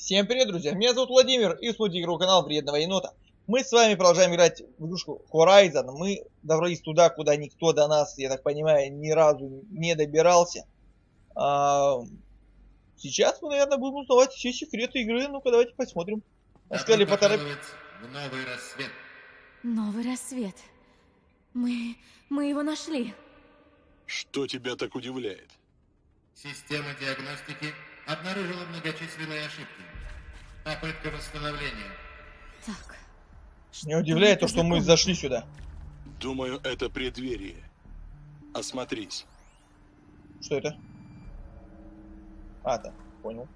Всем привет, друзья! Меня зовут Владимир, и смотрите игровой канал Вредного Енота. Мы с вами продолжаем играть в игрушку Horizon. Мы добрались туда, куда никто до нас, я так понимаю, ни разу не добирался. Сейчас мы, наверное, будем узнавать все секреты игры. Ну-ка, давайте посмотрим. Сказали поторопиться. В новый рассвет. Новый рассвет. Мы его нашли. Что тебя так удивляет? Система диагностики обнаружила многочисленные ошибки. Попытка восстановления. Так. Меня удивляет то, что мы зашли сюда. Думаю, это преддверие. Осмотрись. Что это? Да, понял.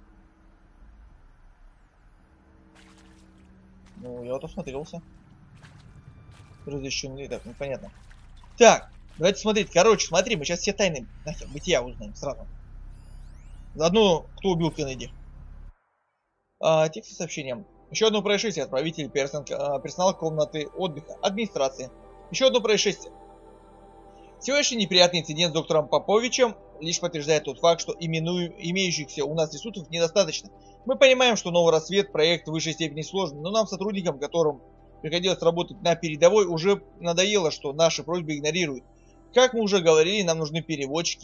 Ну, я вот осмотрелся. Разрешенный, так, непонятно. Так, давайте смотреть. Короче, смотри, мы сейчас все тайны нахер бытия узнаем сразу. Заодно, кто убил Кеннеди. Текст с сообщением. Еще одно происшествие. Отправитель персонала комнаты отдыха. Администрации. Еще одно происшествие. Сегодняшний неприятный инцидент с доктором Поповичем лишь подтверждает тот факт, что имеющихся у нас ресурсов недостаточно. Мы понимаем, что новый рассвет проект в высшей степени сложный, но нам, сотрудникам, которым приходилось работать на передовой, уже надоело, что наши просьбы игнорируют. Как мы уже говорили, нам нужны переводчики,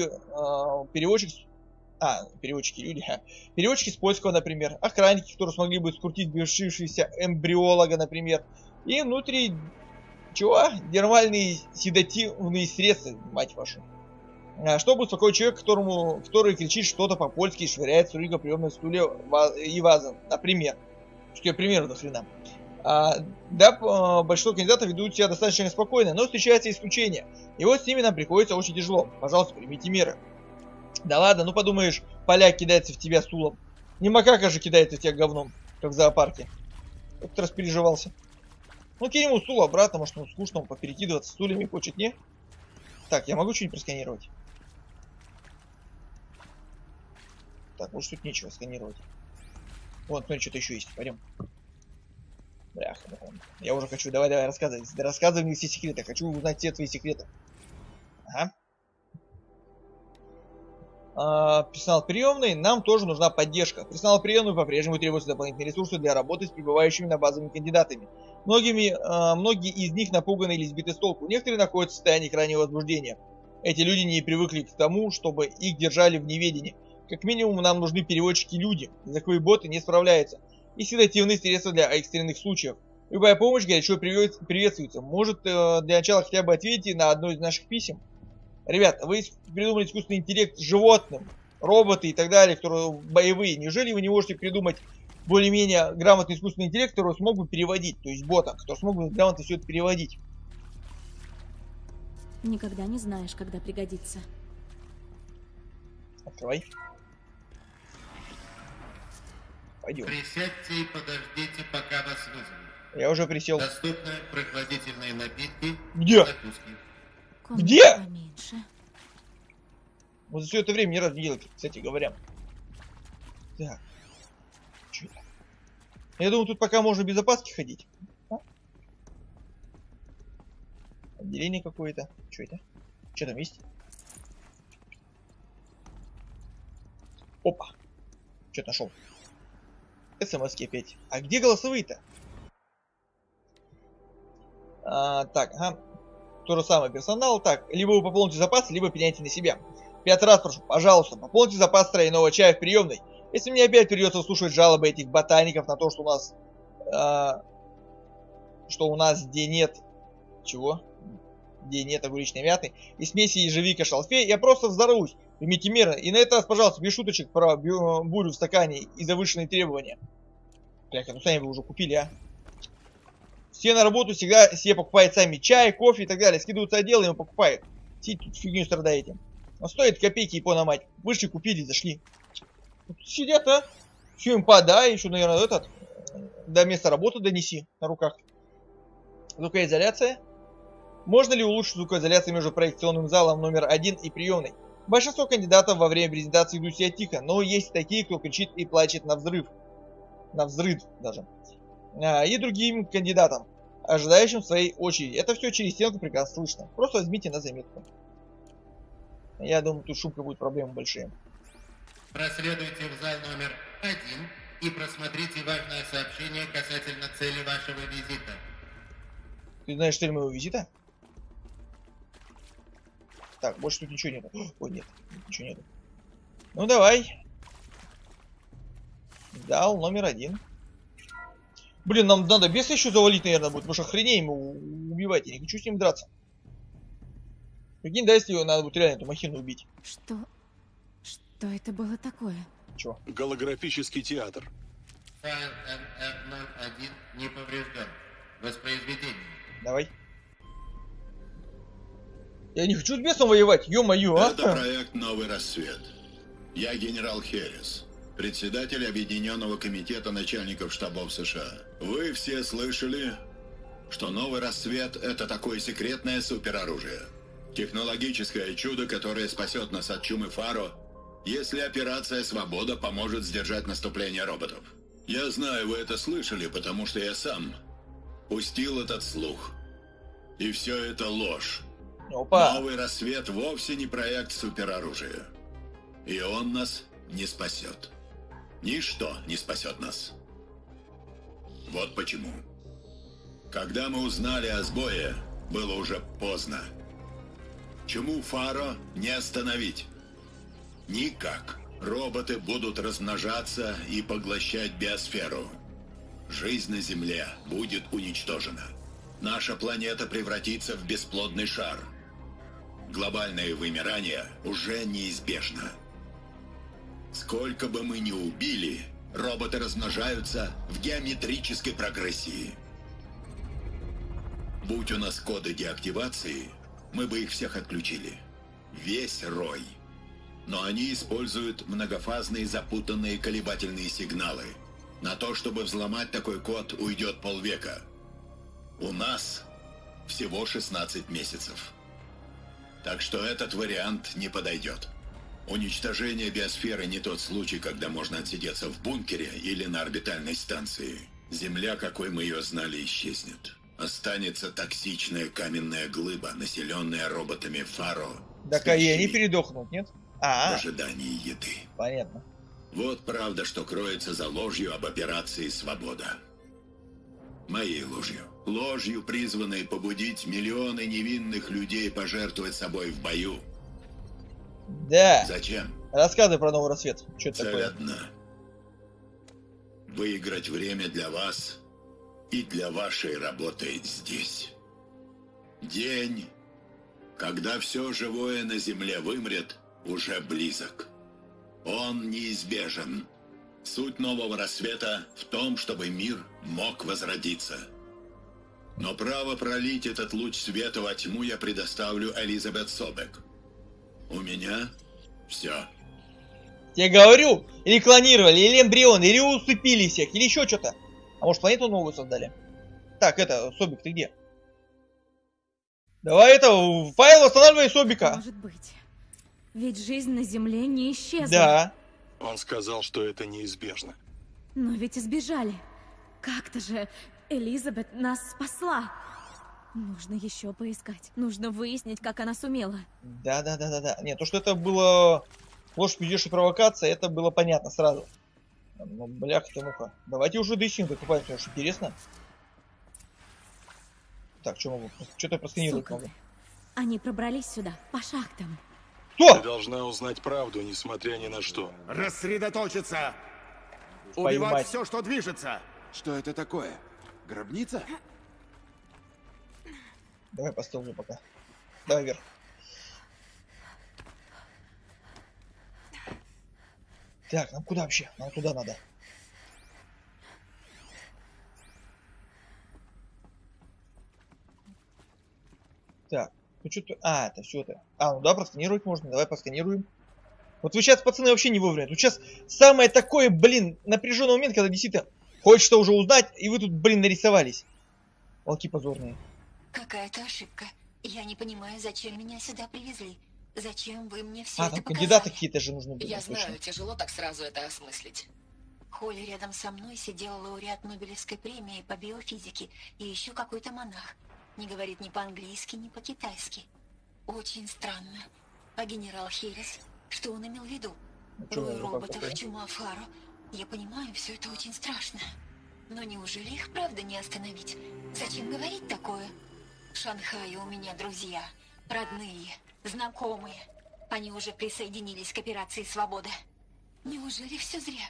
переводчики с польского, например, охранники, которые смогли бы скрутить сбившегося эмбриолога, например, и внутри нормальные седативные средства, мать вашу. Чтобы успокоить человека, который кричит что-то по-польски и швыряет стулья приемной стулья и вазы, например. Что я примеру до хрена. Большинство кандидатов ведут себя достаточно спокойно, но встречаются исключения. И вот с ними нам приходится очень тяжело. Пожалуйста, примите меры. Да ладно, ну подумаешь, поляк кидается в тебя стулом. Не макака же кидается в тебя говном, как в зоопарке. Как-то распереживался. Ну кинь ему стул обратно, может ему скучно, он поперекидываться стульями хочет, не? Так, я могу что-нибудь просканировать? Так, может тут нечего сканировать. Вот, ну и что-то еще есть, пойдем. Бляха, я уже хочу, давай, рассказывай. Рассказывай мне все секреты, хочу узнать все твои секреты. Ага. Персонал приемной, нам тоже нужна поддержка. Персонал приемной по-прежнему требуются дополнительные ресурсы для работы с прибывающими на базовыми кандидатами. Многие из них напуганы или сбиты с толку. Некоторые находятся в состоянии крайнего возбуждения. Эти люди не привыкли к тому, чтобы их держали в неведении. Как минимум нам нужны переводчики-люди. Языковые боты не справляются. И седативные средства для экстренных случаев. Любая помощь горячо приветствуется. Может, для начала хотя бы ответите на одно из наших писем? Ребят, вы придумали искусственный интеллект животным, роботы и так далее, которые боевые. Неужели вы не можете придумать более-менее грамотный искусственный интеллект, который смог бы переводить, то есть бота, который смог бы грамотно все это переводить? Никогда не знаешь, когда пригодится. Открывай. Пойдем. Присядьте и подождите, пока вас вызовут. Я уже присел. Доступны прохладительные напитки. Где? Закуски. Где? Поменьше. Вот за все это время ни разу не делали, кстати говоря. Так. Что это? Я думаю, тут пока можно без опаски ходить. Отделение какое-то. Что это? Что там есть? Опа. Что-то нашел. СМСки опять. А где голосовые-то? Так, ага. То же самое персонал. Так, либо вы пополните запас, либо пеняйте на себя. 5 раз прошу, пожалуйста, пополните запас тройного чая в приемной. Если мне опять придется слушать жалобы этих ботаников на то, что у нас где нет... Чего? Где нет огуречной мяты и смеси ежевика шалфей, я просто взорвусь. Примите меры. И на этот раз, пожалуйста, без шуточек про бурю в стакане и завышенные требования. Так, ну сами вы уже купили, а? Все на работу всегда себе покупают сами чай, кофе и так далее. Скидываются отделы и покупают. Все тут фигню страдаете. А стоит копейки, япона мать. Вышли, купили, зашли. Тут сидят, а? Все им подай, еще, наверное, до места работы донеси на руках. Звукоизоляция. Можно ли улучшить звукоизоляцию между проекционным залом номер 1 и приемной? Большинство кандидатов во время презентации ведут себя тихо, но есть такие, кто кричит и плачет на взрыв. На взрыв даже. И другим кандидатам, ожидающим своей очереди. Это все через стенку прекрасно слышно. Просто возьмите на заметку. Я думаю, тут шумка будет проблемы большие. Проследуйте в зал номер 1 и просмотрите важное сообщение касательно цели вашего визита. Ты знаешь цель моего визита? Так, больше тут ничего нету. Ой, нет, ничего нету. Ну давай. Дал номер 1. Блин, нам надо беса еще завалить, наверное, будет. Потому что охренеем его убивать. Я не хочу с ним драться. Прикинь, да, если его надо будет реально эту махину убить. Что это было такое? Чего? Голографический театр. Файл МР-01 не поврежден. Воспроизведение. Давай. Я не хочу с бесом воевать, ё-моё, а? Это проект «Новый рассвет». Я генерал Херрис, председатель Объединенного комитета начальников штабов США. Вы все слышали, что «Новый рассвет» — это такое секретное супероружие. Технологическое чудо, которое спасет нас от чумы Фаро, если операция «Свобода» поможет сдержать наступление роботов. Я знаю, вы это слышали, потому что я сам пустил этот слух. И все это ложь. Опа. Новый рассвет вовсе не проект супероружия. И он нас не спасет. Ничто не спасет нас. Вот почему. Когда мы узнали о сбое, было уже поздно. Чуму Фаро не остановить. Никак. Роботы будут размножаться и поглощать биосферу. Жизнь на Земле будет уничтожена. Наша планета превратится в бесплодный шар. Глобальное вымирание уже неизбежно. Сколько бы мы ни убили, роботы размножаются в геометрической прогрессии. Будь у нас коды деактивации, мы бы их всех отключили. Весь рой. Но они используют многофазные запутанные колебательные сигналы. На то, чтобы взломать такой код, уйдет полвека. У нас всего 16 месяцев. Так что этот вариант не подойдет. Уничтожение биосферы не тот случай, когда можно отсидеться в бункере или на орбитальной станции. Земля, какой мы ее знали, исчезнет. Останется токсичная каменная глыба, населенная роботами Фаро. Так а и они передохнут, нет? В ожидании еды. Понятно. Вот правда, что кроется за ложью об операции «Свобода». Моей ложью. Ложью, призванной побудить миллионы невинных людей пожертвовать собой в бою. Да. Зачем? Рассказывай про новый рассвет. Что это Цель такое? одна. Выиграть время для вас и для вашей работы здесь. День, когда все живое на Земле вымрет, уже близок. Он неизбежен. Суть нового рассвета в том, чтобы мир мог возродиться. Но право пролить этот луч света во тьму я предоставлю Элизабет Собек. У меня все. Я говорю, или клонировали, или эмбрион, или усыпили всех, или еще что-то. А может планету новую создали? Так, это, Собик, ты где? Давай это, файл восстанавливай Собика. Может быть. Ведь жизнь на Земле не исчезла. Да. Он сказал, что это неизбежно. Но ведь избежали. Как-то же Элизабет нас спасла. Нужно еще поискать. Нужно выяснить, как она сумела. Да. Нет, то, что это было ложь, пиздеж и провокация, это было понятно сразу. Ну, бляха ты муха. Давайте уже Дейсин докупаем, потому что интересно. Так, что могу? Что-то просканировать Соколы. могу. Они пробрались сюда, по шахтам. Ты Кто? должна узнать правду, несмотря ни на что. Рассредоточиться! Твою Убивать мать. все, что движется! Что это такое? Гробница? Давай поставлю пока. Давай вверх. Так, нам куда вообще? Нам туда надо. Так, ну что-то... А, это все это. А, ну да, просканировать можно. Давай просканируем. Вот вы сейчас, пацаны, вообще не вовремя. Тут сейчас самое такое, блин, напряженный момент, когда действительно хочется уже узнать, и вы тут, блин, нарисовались. Волки позорные. Какая-то ошибка. Я не понимаю, зачем меня сюда привезли. Зачем вы мне все А, это там показали? кандидаты какие-то же нужны были. Я точно. знаю, тяжело так сразу это осмыслить. В холле рядом со мной сидел лауреат Нобелевской премии по биофизике и еще какой-то монах. Не говорит ни по-английски, ни по-китайски. Очень странно. А генерал Херрис, что он имел в виду? Ну, чё, Рой ну, как роботов, такое? чума Фаро. Я понимаю, все это очень страшно. Но неужели их правда не остановить? Зачем говорить такое? В Шанхае у меня друзья, родные, знакомые. Они уже присоединились к операции «Свобода». Неужели все зря?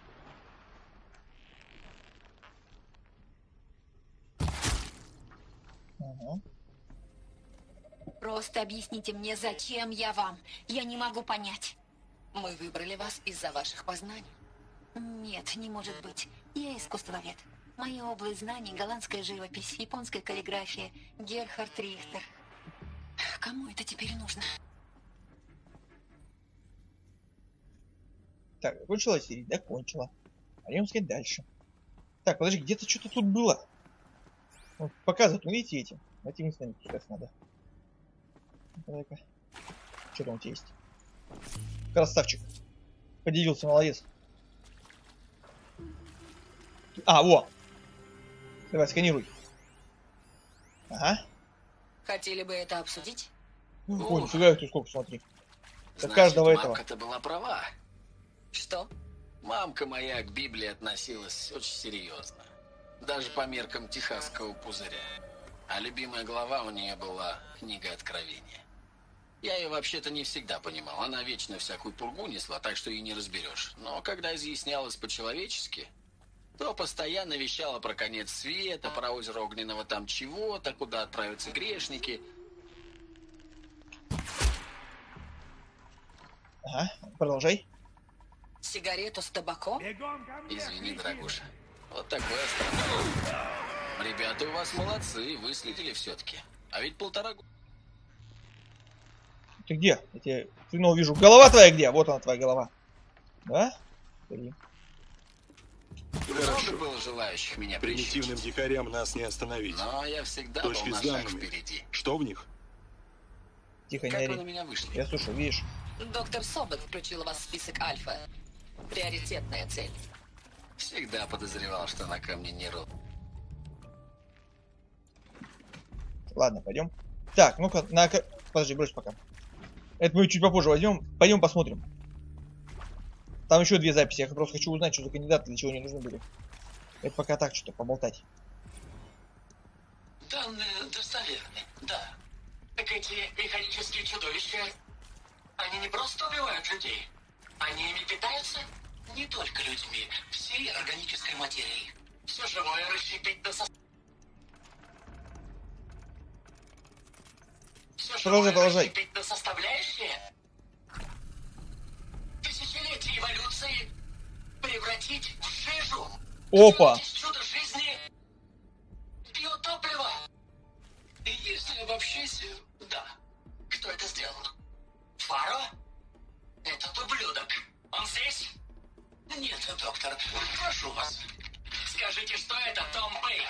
Ага. Просто объясните мне, зачем я вам? Я не могу понять. Мы выбрали вас из-за ваших познаний. Нет, не может быть. Я искусствовед. Моя область знаний — голландская живопись, японская каллиграфия, Герхард Рихтер. Кому это теперь нужно? Так, закончила серия? Закончила. Пойдем сказать дальше. Так, подожди, где-то что-то тут было. Вот, показывают, видите эти? Эти вниз на них спускаться надо. Давай-ка. Что там у тебя есть? Красавчик. Поделился, молодец. А, во! Давай, сканируй. Ага. Хотели бы это обсудить? Ой, нифига их тут сколько, смотри. До каждого этого. Мамка-то была права. Что? Мамка моя к Библии относилась очень серьезно. Даже по меркам техасского пузыря. А любимая глава у нее была книга Откровения. Я ее вообще-то не всегда понимал. Она вечно всякую пургу несла, так что и не разберешь. Но когда изъяснялась по-человечески, то постоянно вещала про конец света, про озеро огненного там чего-то, куда отправятся грешники. Ага, продолжай. Сигарету с табаком? Извини, дорогуша. Вот такое остроумие. Ребята у вас молодцы, выследили все-таки. А ведь 1,5 года. Ты где? Я тебя хреново вижу. Голова твоя где? Вот она, твоя голова. Да? Много было желающих меня Примитивным прищучить. дикарям нас не остановить. Но я всегда Точки был с на шаг данными. впереди. Что в них? Тихо, не Как вы ори. на меня вышли? Я слушаю, видишь? Доктор Собот включил вас в список Альфа. Приоритетная цель. Всегда подозревал, что на камне не рыл. Ладно, пойдем. Так, ну-ка, подожди, брось пока. Это мы чуть попозже возьмем. Пойдем посмотрим. Там еще 2 записи. Я просто хочу узнать, что за кандидаты, для чего они нужны были. Это пока так, что-то поболтать. Данные достоверны, да. Так эти механические чудовища, они не просто убивают людей. Они ими питаются не только людьми, всей органической материей. Все живое расщепить до Продолжай. на составляющие. Тысячелетия эволюции превратить в жижу. Опа! Чудо жизни. Биотопливо. И если обобщить, да. Кто это сделал? Фаро? Этот ублюдок. Он здесь? Нет, доктор. Прошу вас. Скажите, что это Том Бейк.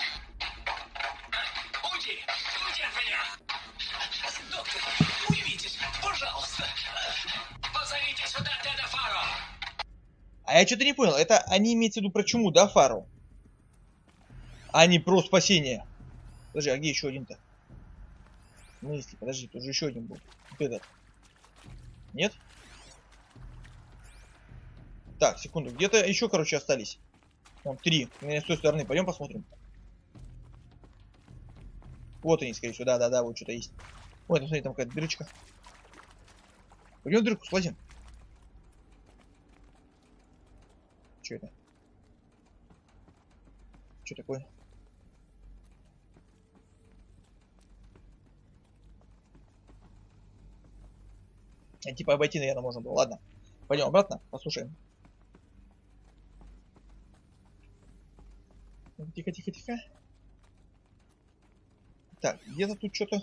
Уйди! Уйди от меня! Доктор, уймитесь, пожалуйста. Позовите сюда Теда Фаро. А я что-то не понял. Это они имеются в виду про чуму, да, Фару? А не про спасение. Подожди, а где еще один-то? Мысли, подожди, тут же еще один был. Вот этот. Нет? Так, секунду. Где-то еще, короче, остались. Там 3. С той стороны. Пойдем посмотрим. Вот они, скорее всего. Да, вот что-то есть. Ой, там смотри, там какая-то дырочка. Пойдем в дырку слазим. Что это? Что такое? Типа обойти, наверное, можно было. Ладно. Пойдем обратно, послушаем. Тихо. Так, где-то тут что-то...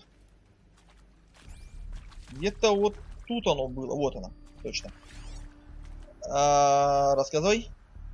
Где-то вот тут оно было. Вот оно. Точно. Рассказывай.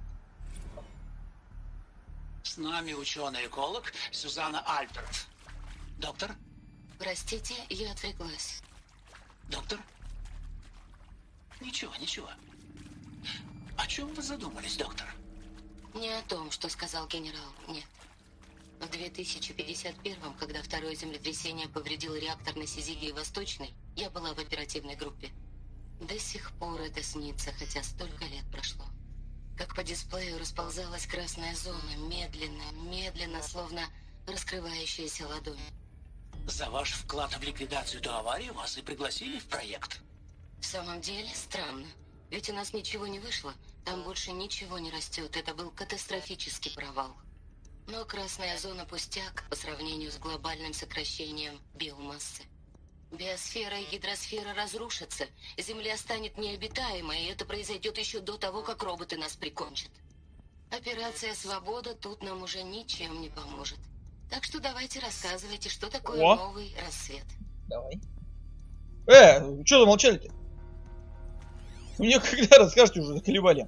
С нами ученый-эколог Сюзанна Альберт. Доктор? Простите, я отвлеклась. Доктор? Ничего. О чем вы задумались, доктор? Не о том, что сказал генерал, нет. В 2051-м, когда второе землетрясение повредило реактор на Сизигии Восточной, я была в оперативной группе. До сих пор это снится, хотя столько лет прошло. как по дисплею расползалась красная зона, медленно, медленно, словно раскрывающаяся ладонь. За ваш вклад в ликвидацию до аварии вас и пригласили в проект. В самом деле, странно. Ведь у нас ничего не вышло, там больше ничего не растет. Это был катастрофический провал. Но красная зона пустяк по сравнению с глобальным сокращением биомассы. Биосфера и гидросфера разрушатся, Земля станет необитаемой, и это произойдет еще до того, как роботы нас прикончат. Операция «Свобода» тут нам уже ничем не поможет. Так что давайте рассказывайте, что такое новый рассвет. Давай. Что замолчали-то? Мне когда расскажете, уже заколебали.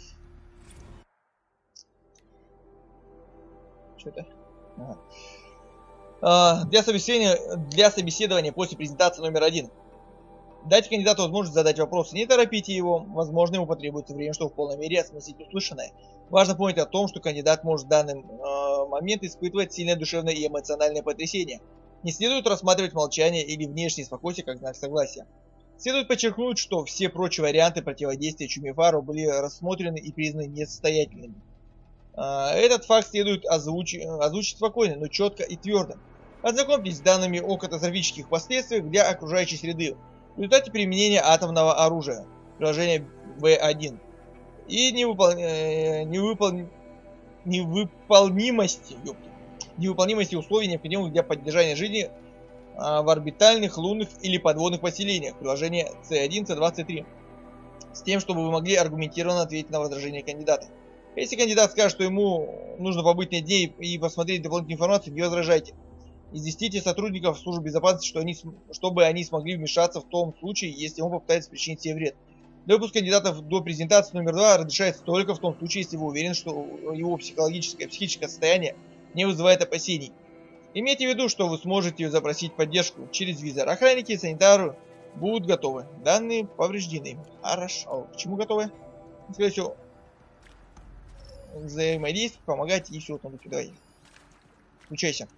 Что это? Ага. Для собеседования после презентации номер 1. Дайте кандидату возможность задать вопросы, не торопите его, возможно, ему потребуется время, чтобы в полной мере осмыслить услышанное. Важно помнить о том, что кандидат может в данный момент испытывать сильное душевное и эмоциональное потрясение. Не следует рассматривать молчание или внешнее спокойствие как знак согласия. Следует подчеркнуть, что все прочие варианты противодействия чуме Фаро были рассмотрены и признаны несостоятельными. Этот факт следует озвучить спокойно, но четко и твердо. Ознакомьтесь с данными о катастрофических последствиях для окружающей среды в результате применения атомного оружия, приложение В1, и невыполнимости условий, необходимых для поддержания жизни в орбитальных, лунных или подводных поселениях, приложение С1, С2, С3, с тем, чтобы вы могли аргументированно ответить на возражения кандидата. Если кандидат скажет, что ему нужно побыть на дне и посмотреть дополнительную информацию, не возражайте. Известите сотрудников службы безопасности, чтобы они смогли вмешаться в том случае, если он попытается причинить себе вред. Допуск кандидатов до презентации номер 2 разрешается только в том случае, если вы уверены, что его психическое состояние не вызывает опасений. Имейте в виду, что вы сможете запросить поддержку через визор. Охранники и санитары будут готовы. Данные повреждены. Хорошо. К чему готовы? Скорее всего, взаимодействовать, помогать и все там. Давай. Включайся.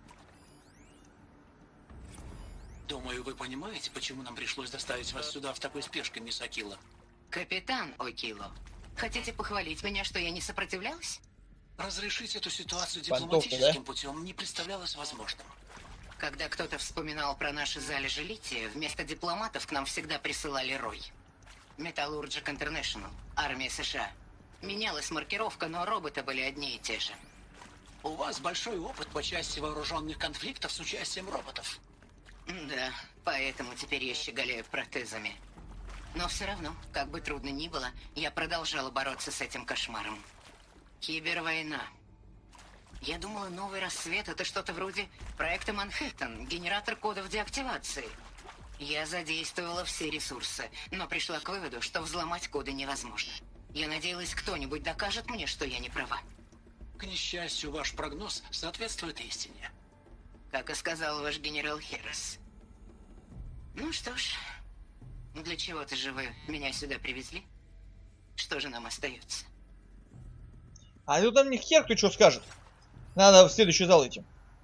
Думаю, вы понимаете, почему нам пришлось доставить вас сюда в такой спешке, мисс Акила. Капитан Окило, хотите похвалить меня, что я не сопротивлялась? Разрешить эту ситуацию дипломатическим путем не представлялось возможным. Когда кто-то вспоминал про наши залежи лития, вместо дипломатов к нам всегда присылали Рой. Metallurgic International, армия США. Менялась маркировка, но роботы были одни и те же. У вас большой опыт по части вооруженных конфликтов с участием роботов. Да, поэтому теперь я щеголяю протезами. Но все равно, как бы трудно ни было, я продолжала бороться с этим кошмаром. Кибервойна. Я думала, новый рассвет — это что-то вроде проекта Манхэттен, генератор кодов деактивации. Я задействовала все ресурсы, но пришла к выводу, что взломать коды невозможно. Я надеялась, кто-нибудь докажет мне, что я не права. К несчастью, ваш прогноз соответствует истине. Как и сказал ваш генерал Херрес. Ну что ж, для чего-то же вы меня сюда привезли? Что же нам остается? А тут там не хер кто что скажет. Надо в следующий зал идти.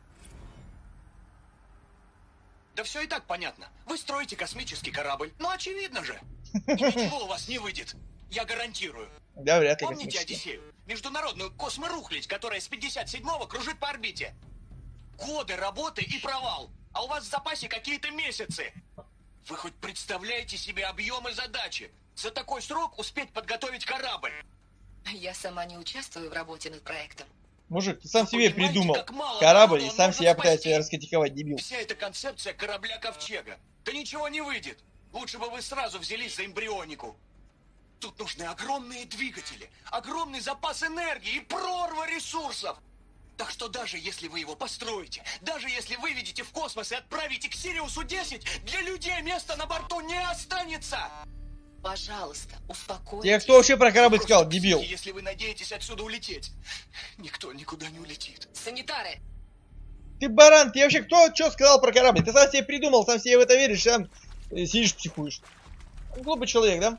Да все и так понятно. Вы строите космический корабль. Ну очевидно же. И ничего у вас не выйдет. Я гарантирую. Да, вряд ли. Помните Одиссею? Международную косморухлядь, которая с 57-го кружит по орбите. Годы работы и провал. А у вас в запасе какие-то месяцы. Вы хоть представляете себе объемы задачи? За такой срок успеть подготовить корабль? Я сама не участвую в работе над проектом. Мужик, ты сам себе придумал корабль и сам себя пытаешься раскритиковать, дебил. Вся эта концепция корабля-ковчега. Да ничего не выйдет. Лучше бы вы сразу взялись за эмбрионику. Тут нужны огромные двигатели, огромный запас энергии и прорва ресурсов. Так что даже если вы его построите, даже если выведете в космос и отправите к Сириусу-10, для людей места на борту не останется. Пожалуйста, успокойтесь. Я кто вообще про корабль сказал, дебил? Если вы надеетесь отсюда улететь, никто никуда не улетит. Санитары! Ты баран, ты вообще кто что сказал про корабль? Ты сам себе придумал, сам себе в это веришь, сам сидишь психуешь. Глупый человек, да?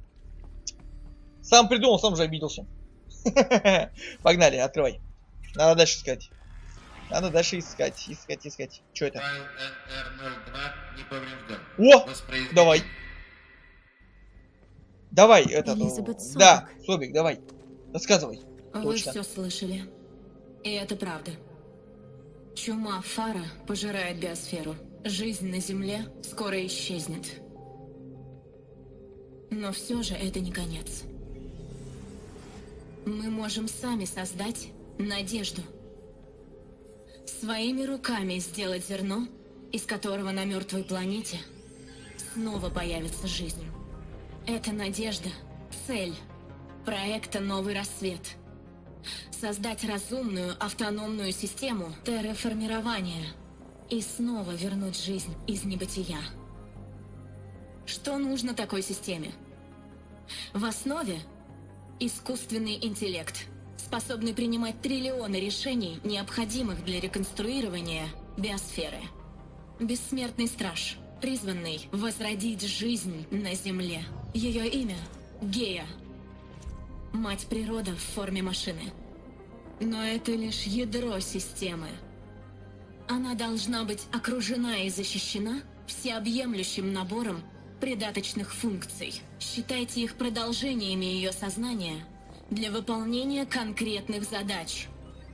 Сам придумал, сам же обиделся. Погнали, открывай. Надо дальше искать. Надо дальше искать. Что это? О! Давай, это... Да, Собик, давай. Рассказывай. Вы все слышали. И это правда. Чума Фара пожирает биосферу. Жизнь на Земле скоро исчезнет. Но все же это не конец. Мы можем сами создать надежду. Своими руками сделать зерно, из которого на мертвой планете снова появится жизнь. Это надежда, цель проекта «Новый рассвет». Создать разумную автономную систему терраформирования и снова вернуть жизнь из небытия. Что нужно такой системе? В основе искусственный интеллект, способный принимать триллионы решений, необходимых для реконструирования биосферы. Бессмертный страж, призванный возродить жизнь на Земле. Ее имя — Гея. Мать природа в форме машины. Но это лишь ядро системы. Она должна быть окружена и защищена всеобъемлющим набором придаточных функций. Считайте их продолжениями ее сознания для выполнения конкретных задач.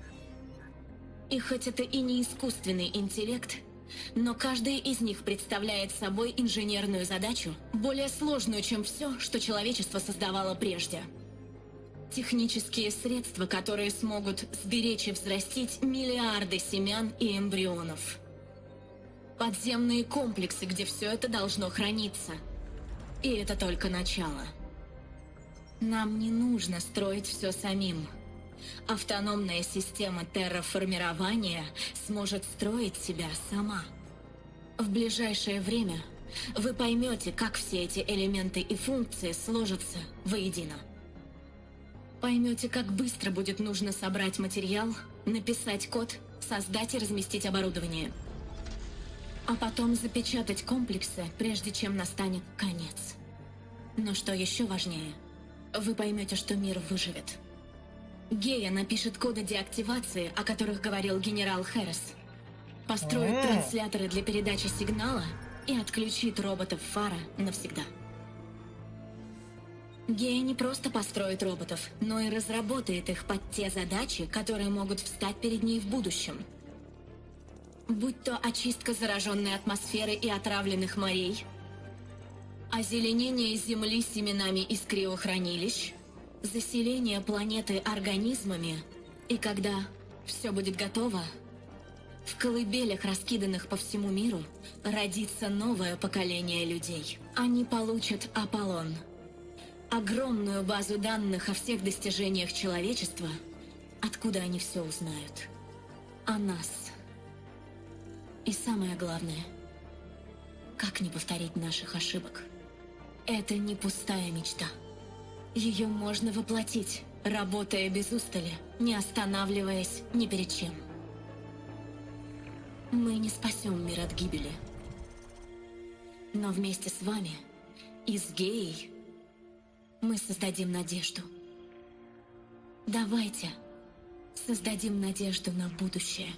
И хоть это и не искусственный интеллект, но каждая из них представляет собой инженерную задачу, более сложную, чем все, что человечество создавало прежде. Технические средства, которые смогут сберечь и взрастить миллиарды семян и эмбрионов. Подземные комплексы, где все это должно храниться. И это только начало. Нам не нужно строить все самим. Автономная система терраформирования сможет строить себя сама. В ближайшее время вы поймете, как все эти элементы и функции сложатся воедино. Поймете, как быстро будет нужно собрать материал, написать код, создать и разместить оборудование. А потом запечатать комплексы, прежде чем настанет конец. Но что еще важнее, вы поймете, что мир выживет. Гея напишет коды деактивации, о которых говорил генерал Хэрис. Построит трансляторы для передачи сигнала и отключит роботов Фара навсегда. Гея не просто построит роботов, но и разработает их под те задачи, которые могут встать перед ней в будущем. Будь то очистка зараженной атмосферы и отравленных морей, озеленение Земли семенами из криохранилищ, заселение планеты организмами, и когда все будет готово, в колыбелях, раскиданных по всему миру, родится новое поколение людей. Они получат Аполлон. Огромную базу данных о всех достижениях человечества, откуда они все узнают. О нас. И самое главное, как не повторить наших ошибок. Это не пустая мечта. Ее можно воплотить, работая без устали, не останавливаясь ни перед чем. Мы не спасем мир от гибели. Но вместе с вами и с Геей мы создадим надежду. Давайте создадим надежду на будущее.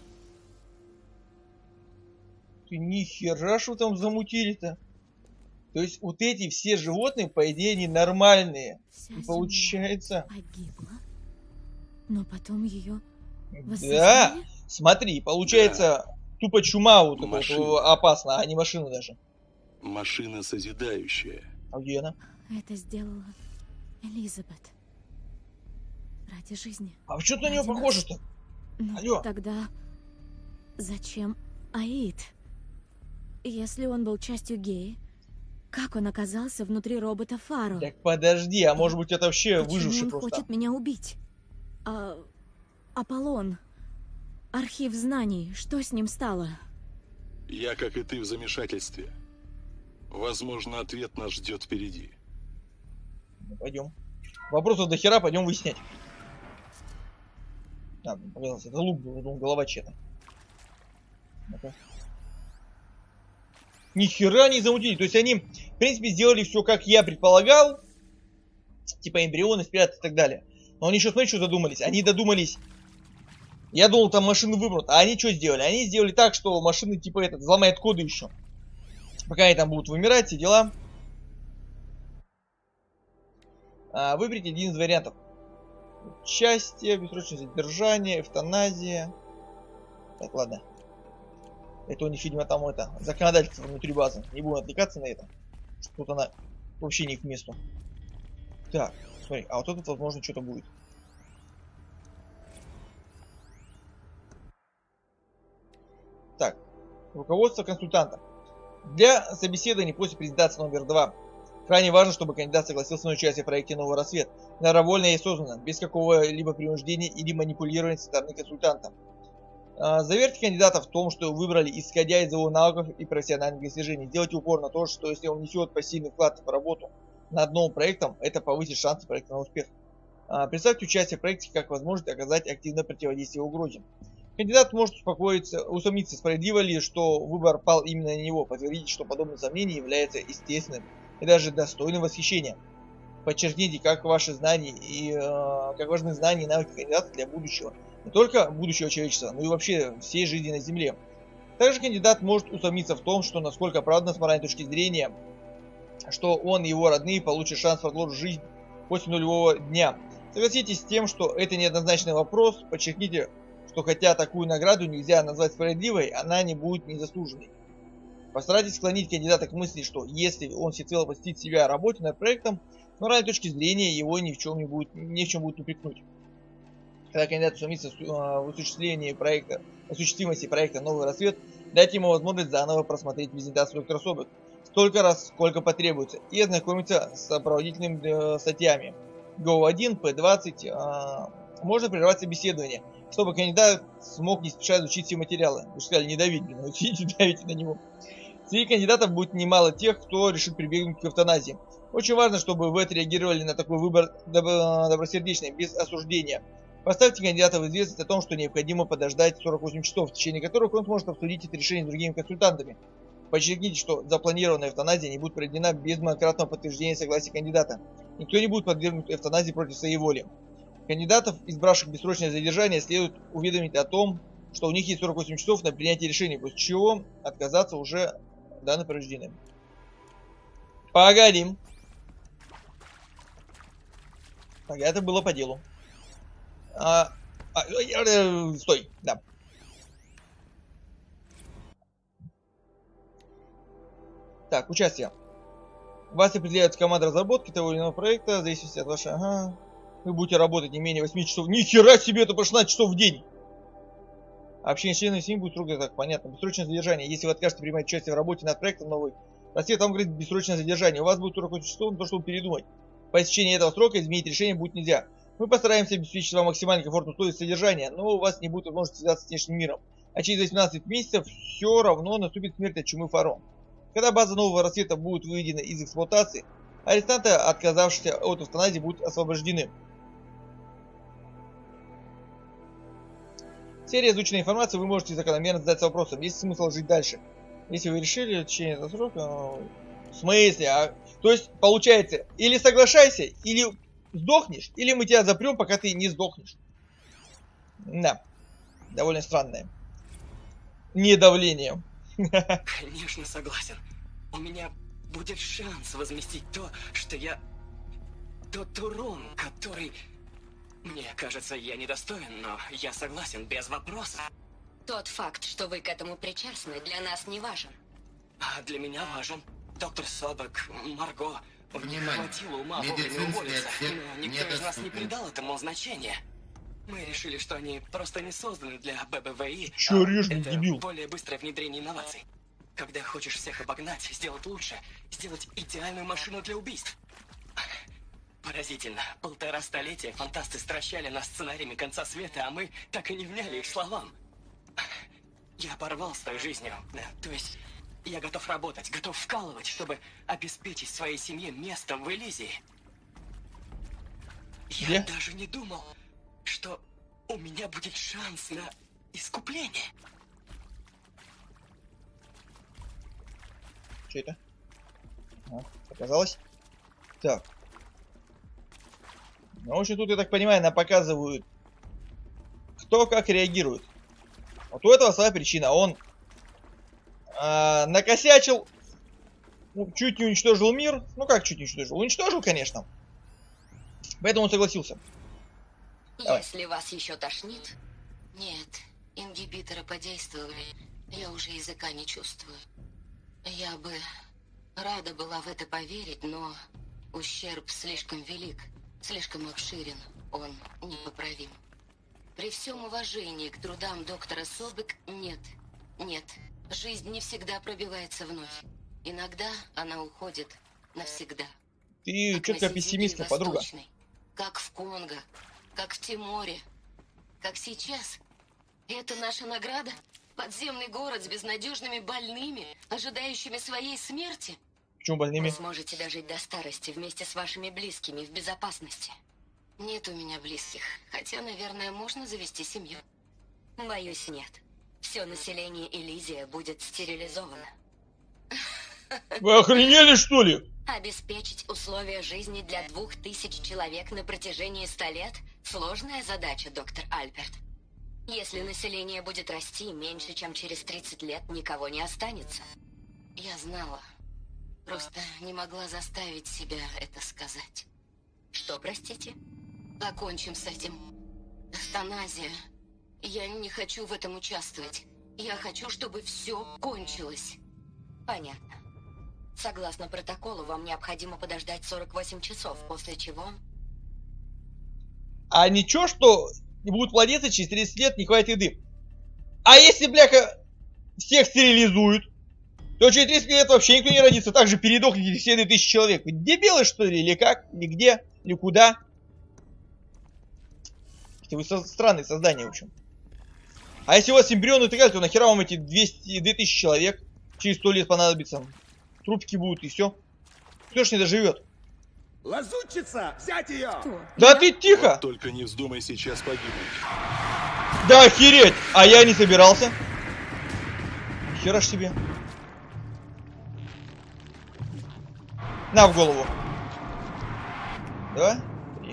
Ты нихера что там замутили-то? То есть вот эти все животные, по идее, они нормальные. И получается... Погибла, но потом ее воссоздали? Да, смотри, получается, тупо чума вот опасна, а не машина даже. Машина созидающая. А где она? Это сделала Элизабет. Ради жизни. А что ты на нее похоже-то? Алло. Тогда зачем Аид? Если он был частью Геи, как он оказался внутри робота Фаро? Так подожди, а может быть это вообще выживший он просто? Хочет меня убить? Аполлон. Архив знаний. Что с ним стало? Я, как и ты, в замешательстве. Возможно, ответ нас ждет впереди. Ну, пойдем. Вопросов до хера, пойдем выяснять. А, показалось, это лук был, голова чья-то. Ну-ка. Ни хера не замутили. То есть они, в принципе, сделали все, как я предполагал. Типа эмбрионы спрятать и так далее. Но они еще, смотри, что додумались. Они додумались. Я думал, там машину вымрут. А они что сделали? Они сделали так, что машины, типа, взломают коды еще. Пока они там будут вымирать, все дела. Выберите один из вариантов. Участие, бессрочное задержание, эвтаназия. Так, ладно. Это у них, видимо, там это законодательство внутри базы. Не будем отвлекаться на это. Тут она вообще не к месту. Так, смотри, а вот тут, возможно, что-то будет. Так, руководство консультанта. Для собеседования после презентации номер 2 крайне важно, чтобы кандидат согласился на участие в проекте «Новый рассвет». Добровольно и осознанно, без какого-либо принуждения или манипулирования со стороны консультанта. Заверьте кандидата в том, что выбрали, исходя из его навыков и профессиональных достижений. Сделайте упор на то, что если он несет пассивный вклад в работу над новым проектом, это повысит шансы проекта на успех. Представьте участие в проекте как возможность оказать активное противодействие угрозе. Кандидат может усомниться, справедливо ли, что выбор пал именно на него. Подтвердите, что подобное сомнение является естественным и даже достойным восхищения. Подчеркните, как ваши знания и как важны знания и навыки кандидата для будущего. Не только будущего человечества, но и вообще всей жизни на Земле. Также кандидат может усомниться в том, что насколько оправданно с моральной точки зрения, что он и его родные получат шанс продолжить жизнь после нулевого дня. Согласитесь с тем, что это неоднозначный вопрос. Подчеркните, что хотя такую награду нельзя назвать справедливой, она не будет незаслуженной. Постарайтесь склонить кандидата к мысли, что если он всецело посвятит себя работе над проектом, с моральной точки зрения его ни в чем будет упрекнуть. Когда кандидат усомнится в осуществимости проекта «Новый рассвет», дайте ему возможность заново просмотреть презентацию доктора Собек столько раз, сколько потребуется, и ознакомиться с сопроводительными статьями. Go1, P20. Можно прервать собеседование, чтобы кандидат смог не спеша изучить все материалы. Вы сказали, не давить, но давите на него. Среди кандидатов будет немало тех, кто решит прибегнуть к эвтаназии. Очень важно, чтобы вы отреагировали на такой выбор добросердечно, без осуждения. Поставьте кандидата в известность о том, что необходимо подождать 48 часов, в течение которых он сможет обсудить это решение с другими консультантами. Подчеркните, что запланированная эвтаназия не будет проведена без многократного подтверждения согласия кандидата. Никто не будет подвергнут эвтаназии против своей воли. Кандидатов, избравших бессрочное задержание, следует уведомить о том, что у них есть 48 часов на принятие решения, после чего отказаться уже дано поврежденным. Погодим. Так, это было по делу. Стой, да. Так, участие. Вас определяют команда разработки того или иного проекта, в зависимости от вашей... Ага. Вы будете работать не менее 8 часов. Ни хера себе, это по 16 часов в день. Общение с членами семьи будет строго, так, понятно. Бессрочное задержание. Если вы откажете принимать участие в работе над проектом «Новый рассвет», вам говорит бессрочное задержание. У вас будет 48 часов на то, чтобы передумать. По истечении этого срока изменить решение будет нельзя. Мы постараемся обеспечить вам максимально комфортную условия содержания, но у вас не будет возможности связаться с внешним миром. А через 18 месяцев все равно наступит смерть от чумы Фаро. Когда база Нового рассвета будет выведена из эксплуатации, арестанты, отказавшиеся от эвтаназии, будут освобождены. Серия изученной информации, вы можете закономерно задаться вопросом, есть смысл жить дальше. Если вы решили в течение этого срока... В смысле? То есть, получается, или соглашайся, или сдохнешь, или мы тебя запрем, пока ты не сдохнешь. Да. Довольно странное. Не давление. Конечно, согласен. У меня будет шанс возместить то, что я... Тот урон, который... Мне кажется, я недостоин, но я согласен, без вопросов. Тот факт, что вы к этому причастны, для нас не важен. А для меня важен. Доктор Собек, Марго, у них Внимание! хватило ума вовремя уволиться, но никто из нас не придал этому значения. Мы решили, что они просто не созданы для ББВИ. Чё режь, это дебил? более быстрое внедрение инноваций. Когда хочешь всех обогнать, сделать лучше, сделать идеальную машину для убийств. Поразительно. 1,5 столетия фантасты стращали нас сценариями конца света, а мы так и не вняли их словам. Я порвал с той жизнью. То есть, я готов работать, готов вкалывать, чтобы обеспечить своей семье место в Элизии. Я даже не думал, что у меня будет шанс на искупление. Что это? Показалось? Так. Ну, в общем, тут, я так понимаю, нам показывают, кто как реагирует. Вот у этого своя причина. Он накосячил, чуть не уничтожил мир. Ну, как чуть не уничтожил? Уничтожил, конечно. Поэтому он согласился. Давай. Если вас еще тошнит... Нет, ингибиторы подействовали. Я уже языка не чувствую. Я бы рада была в это поверить, но ущерб слишком велик, слишком обширен, он непоправим. При всем уважении к трудам доктора Собек, нет, жизнь не всегда пробивается вновь. Иногда она уходит навсегда. Ты что-то пессимистка, подруга. Как в Конго, как в Тиморе, как сейчас. Это наша награда? Подземный город с безнадежными больными, ожидающими своей смерти? Почему больными? Вы сможете дожить до старости вместе с вашими близкими в безопасности. Нет у меня близких, хотя, наверное, можно завести семью. Боюсь, нет. Все население Элизия будет стерилизовано. Вы охренели, что ли? Обеспечить условия жизни для 2000 человек на протяжении 100 лет – сложная задача, доктор Альберт. Если население будет расти, меньше чем через 30 лет никого не останется. Я знала. Просто не могла заставить себя это сказать. Что, простите? Покончим с этим. Эвтаназия. Я не хочу в этом участвовать. Я хочу, чтобы все кончилось. Понятно. Согласно протоколу, вам необходимо подождать 48 часов, после чего... А ничего, что не будут плодиться, через 30 лет не хватит еды. А если, бляха, всех стерилизуют, то через 30 лет вообще никто не родится. Так же передохнете все 2000 человек. Вы дебилы, что ли? Или как? Или где? Или куда? Вы странные создания, в общем. А если у вас эмбрионы и так далее, то нахера вам эти 2000 человек через 100 лет понадобится? Трупики будут и все. Кто ж не доживет? Лазутчица! Взять ее! Да ты тихо! Вот только не вздумай сейчас погибнуть. Да охереть! А я не собирался. Хера ж себе. На в голову. 2,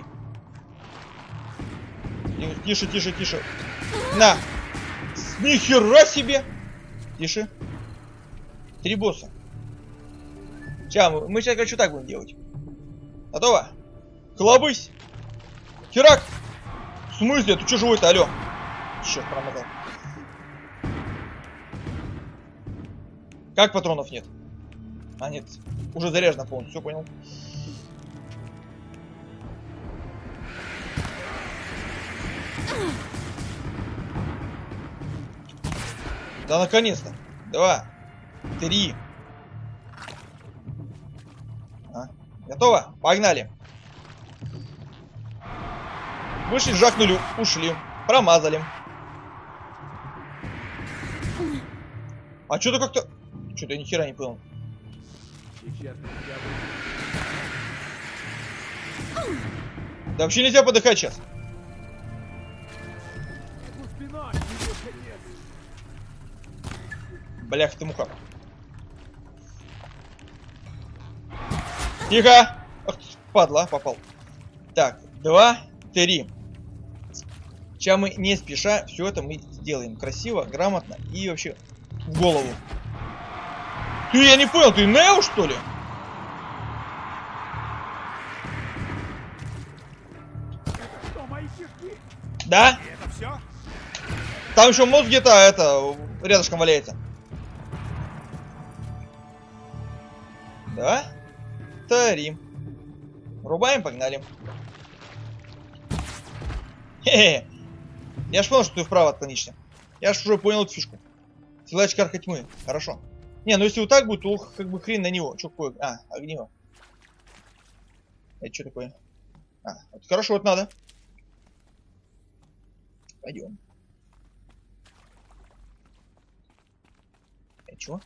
3. Тише, тише, тише. На. Нихера себе. Тише. 3 босса. Сейчас, мы сейчас, короче, так будем делать. Готово? Колобысь. Херак. В смысле? Ты что живой-то, алё? Черт, промотал. Как патронов нет? А, нет. Уже заряжено полностью, все понял. Да наконец-то. 2, 3. Готово? Погнали. Вышли, жахнули, ушли. Промазали. А что-то как-то... Что-то я ни хера не понял. Да вообще нельзя подыхать сейчас. Блях ты муха. Тихо! Ах, падла, попал. Так, 2, 3. Сейчас мы не спеша все это мы сделаем красиво, грамотно и вообще в голову. Ты, я не понял, ты Нео, что ли? Да? Это все? Там еще мозг где-то это рядышком валяется. Да? 3. Рубаем, погнали. Хе-хе. Я ж понял, что ты вправо отклонишься. Я ж уже понял эту фишку. Силачка арка тьмы. Хорошо. Не, ну если вот так будет, то как бы хрен на него. Что такое? А, огниво. Это что такое? А, вот хорошо, вот надо. Пойдем. Это чего?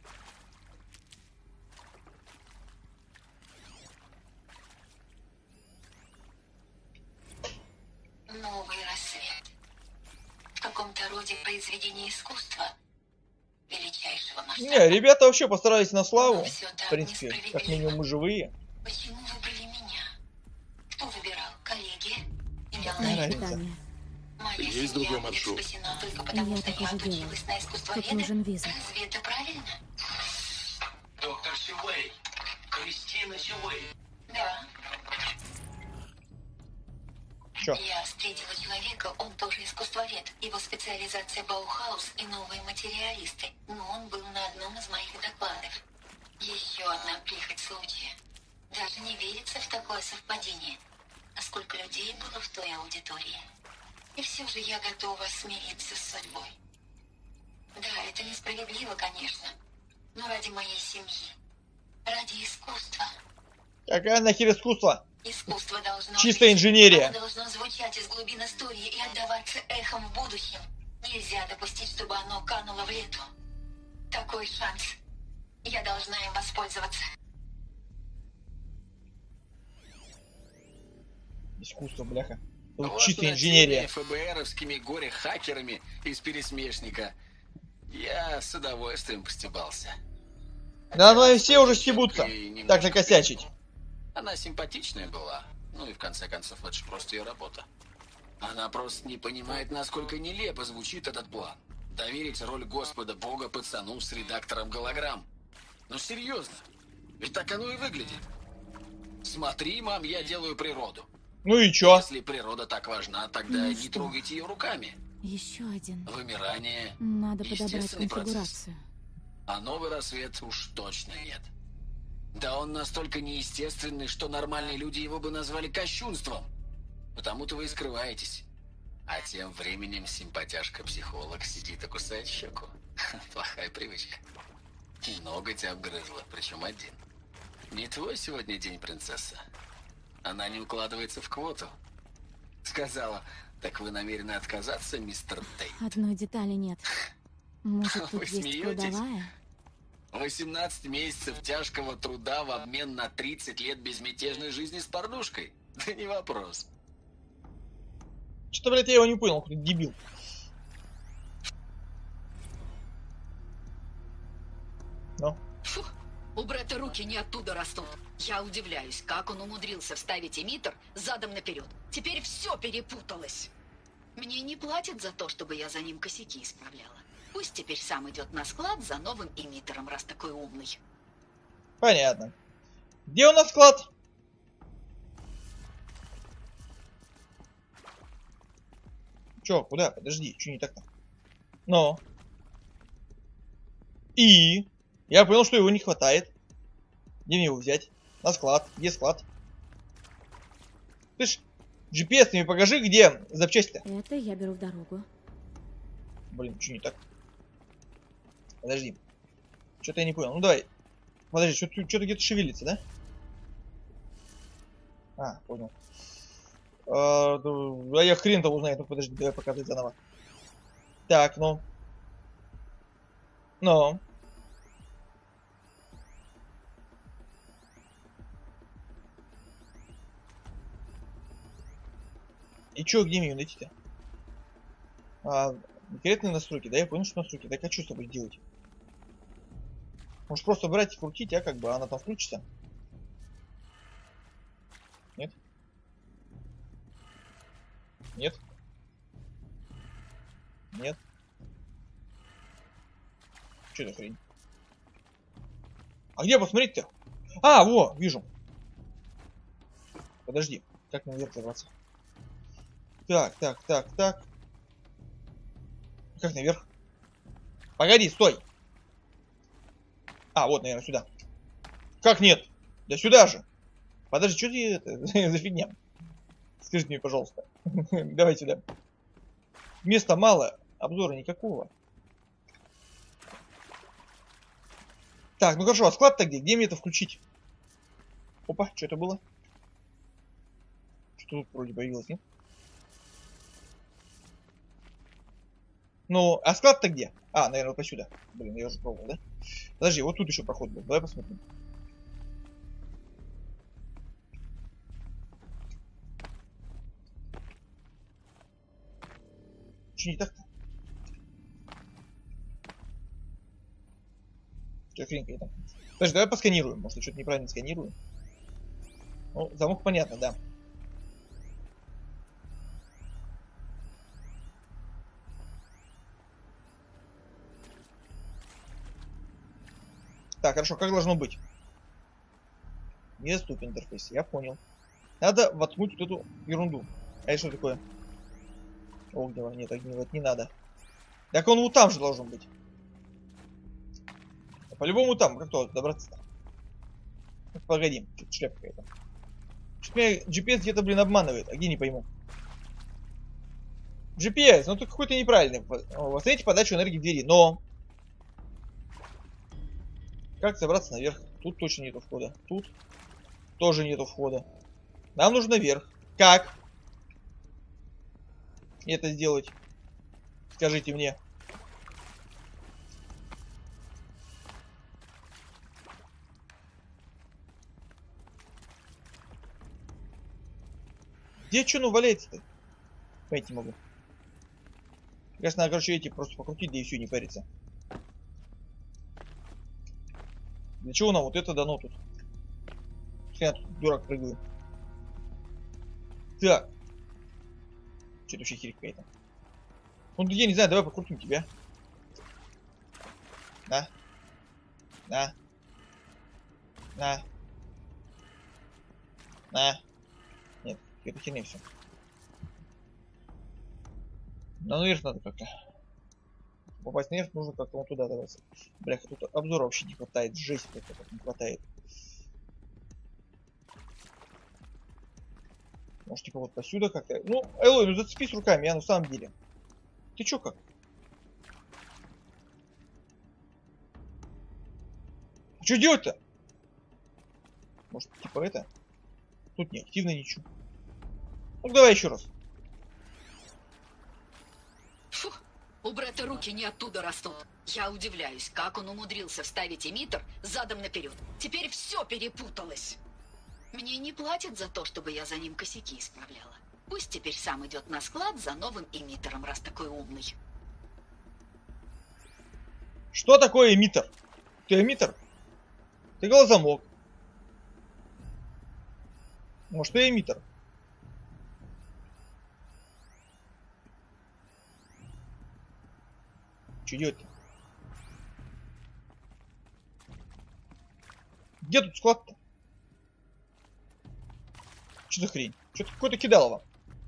Новый рассвет. В каком-то роде произведение искусства величайшего масштаба. Не, ребята вообще постарались на славу. В принципе, как минимум мы живые. Почему выбрали меня? Кто выбирал? Коллеги? Или Какая разница? Моя Есть семья другой будет маршрут. спасена только потому, что я отучилась на искусствоведа? Тут нужен виза. Разве это правильно? Доктор Сювей. Кристина Сювей. Да. Чё? Я встретила человека, он тоже искусствовед. Его специализация Баухаус и новые материалисты. Но он был на одном из моих докладов. Еще одна прихоть случая. Даже не верится в такое совпадение. А сколько людей было в той аудитории. И все же я готова смириться с судьбой. Да, это несправедливо, конечно. Но ради моей семьи. Ради искусства. Какая нахер искусство? Искусство должно Чистая жить. инженерия. Оно должно звучать из глубин истории и отдаваться эхом в будущем. Нельзя допустить, чтобы оно кануло в лету. Такой шанс. Я должна им воспользоваться. Искусство, бляха. Тут Вот чистая над инженерия. теми ФБРовскими горе-хакерами из пересмешника я с удовольствием постебался. Да, ну и все уже стебутся. Так накосячить. Она симпатичная была. Ну и в конце концов, это же просто ее работа. Она просто не понимает, насколько нелепо звучит этот план. Доверить роль Господа Бога пацану с редактором голограмм. Ну серьезно. Ведь так оно и выглядит. Смотри, мам, я делаю природу. Ну и чё? Если природа так важна, тогда не трогайте ее руками. Еще один. Вымирание. Надо подобрать естественный процесс. конфигурацию. А новый рассвет уж точно нет. Да он настолько неестественный, что нормальные люди его бы назвали кощунством. Потому-то вы и скрываетесь. А тем временем симпатяшка-психолог сидит и кусает щеку. Плохая привычка. И ноготь обгрызла, причем один. Не твой сегодня день, принцесса. Она не укладывается в квоту. Сказала, так вы намерены отказаться, мистер Тейт? Одной детали нет. Может, тут Вы есть смеетесь? кладовая? 18 месяцев тяжкого труда в обмен на 30 лет безмятежной жизни с порнушкой? Да не вопрос. Что-то, блядь, я его не понял, какой дебил. Ну? Фу, у Бретта руки не оттуда растут. Я удивляюсь, как он умудрился вставить эмиттер задом наперед. Теперь все перепуталось. Мне не платят за то, чтобы я за ним косяки исправляла. Пусть теперь сам идет на склад за новым эмиттером, раз такой умный. Понятно. Где у нас склад? Чё, куда? Подожди, чё не так-то? Ну? И? Я понял, что его не хватает. Где мне его взять? На склад. Где склад? Ты ж GPS мне покажи, где запчасти-то. Это я беру в дорогу. Блин, что не так? Подожди. Что-то я не понял. Ну давай. Подожди, что-то где-то шевелится, да? А, понял. А я хрен-то узнаю. Ну подожди, давай показывать заново. Так, ну. Ну. И чё, где мне её найти-то? Конкретные настройки, да, я понял, что настройки. Так а что с тобой делать? Может просто брать и крутить, а как бы она там включится? Нет? Нет? Нет? Что за хрень? А где посмотреть-то? А, во, вижу. Подожди, как наверх забраться? Так. Как наверх? Погоди, стой. А, вот, наверное, сюда. Как нет? Да сюда же. Подожди, что ты это за фигня? Скажите мне, пожалуйста. Давай сюда. Места мало, обзора никакого. Так, ну хорошо, а склад-то где? Где мне это включить? Опа, что это было? Что тут вроде появилось, нет? Ну, а склад-то где? А, наверное, вот отсюда. Блин, я уже пробовал, да? Подожди, вот тут еще проход был. Давай посмотрим. Че не так-то? Что хрень какая-то? Подожди, давай посканируем. Может, я что-то неправильно сканирую? Ну, замок понятно, да. Так, хорошо, как должно быть? Недоступен интерфейс, я понял. Надо воткнуть вот эту ерунду. А это что такое? Огнево. Нет, огнево не надо. Так он вот там же должен быть. По-любому там. Как то добраться-то? Погоди. Что-то шляпа какая-то. Что-то меня GPS где-то, блин, обманывает. А где, не пойму. GPS, ну ты какой-то неправильный. Восстановите подачу энергии в двери, но... Как забраться наверх? Тут точно нету входа. Тут тоже нету входа. Нам нужно наверх. Как это сделать? Скажите мне. Где что, ну, валяется-то? Понять не могу. Конечно, надо, короче, эти просто покрутить, да и все, не париться. Для чего нам вот это дано тут? Я тут дурак прыгаю. Так. Что это вообще херь какая-то? Ну, я не знаю, давай покрутим тебя. На. На. На. На. Нет, это херня все. Но наверх надо как-то. Попасть наверх нужно как-то вон туда даваться. Бляха, тут обзора вообще не хватает. Жесть как не хватает. Может, типа вот посюда как-то. Ну, Элой, ну зацепись руками, я на самом деле. Ты чё как? Что делать-то? Может, типа это? Тут не активно ничего. Ну давай еще раз. Фу, у Бретта руки не оттуда растут. Я удивляюсь, как он умудрился вставить эмиттер задом наперед. Теперь все перепуталось. Мне не платят за то, чтобы я за ним косяки исправляла. Пусть теперь сам идет на склад за новым эмиттером, раз такой умный. Что такое эмиттер? Ты эмиттер? Ты глазомок. Может, ты эмиттер? Что делать-то? Где тут склад-то? Что за хрень? Что-то какое-то кидалово.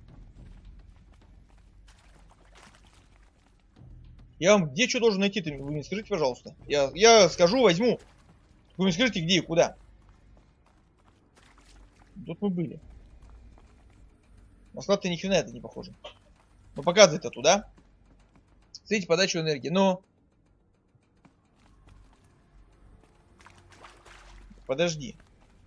Я вам где что должен найти-то? Вы мне скажите, пожалуйста. Я скажу, возьму. Вы мне скажите, где и куда. Тут мы были. На склад-то ни хрена это не похоже. Ну показывает-то туда. Смотрите подачу энергии. Но... Подожди.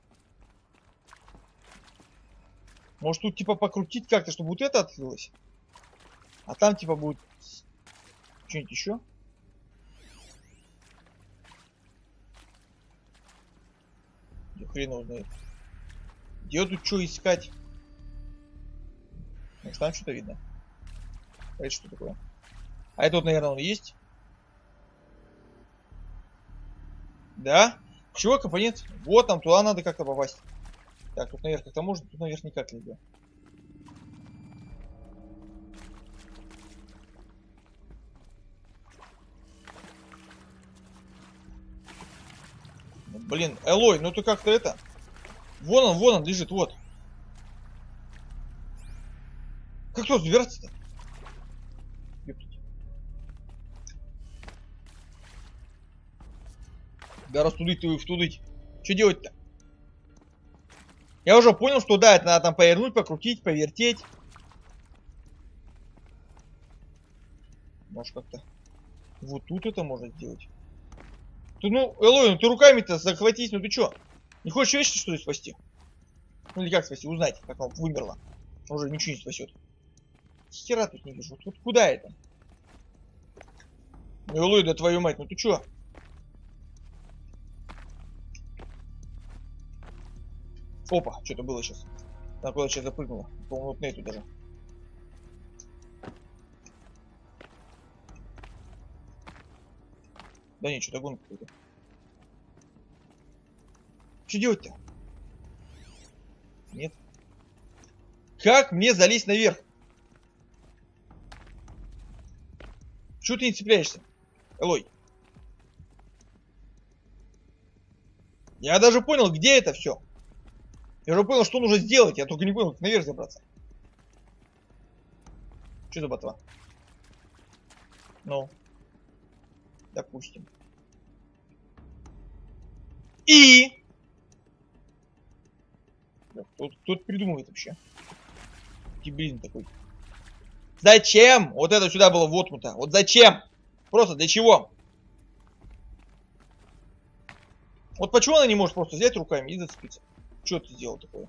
Может тут типа покрутить как-то, чтобы вот это открылось? А там типа будет... Что-нибудь еще? Да хрен его знает. Где тут что искать? Может там что-то видно? А это что такое? А это вот, наверное, он есть? Да? Чего компонент? Вот там, туда надо как-то попасть. Так, тут наверх как-то можно, тут наверх никак нельзя. Ну, блин, Элой, ну ты как-то это... вон он лежит, вот. Как тут забираться-то? Да растудыть ты втудыть. Что делать-то? Я уже понял, что да, это надо там повернуть, покрутить, повертеть. Может как-то вот тут это можно сделать. Ты, ну, Элой, ну ты руками-то захватись, ну ты чё? Не хочешь вещи, что ли, спасти? Ну или как спасти? Узнать, как она вымерла. Уже ничего не спасет. Хера тут не вижу. Вот куда это? Элой, да твою мать, ну ты чё? Опа, что-то было сейчас. Она куда-то сейчас запрыгнула. По-моему, вот на эту даже. Да нет, что-то гонка какой-то. Что делать-то? Нет. Как мне залезть наверх? Чего ты не цепляешься? Элой. Я даже понял, где это все. Я уже понял, что нужно сделать, я только не понял, как наверх забраться. Что за ботва? Ну. Допустим. И... Кто это придумывает вообще? Блин такой. Зачем? Вот это сюда было воткнуто. Вот зачем? Просто для чего? Вот почему она не может просто взять руками и зацепиться? Что ты сделал такое?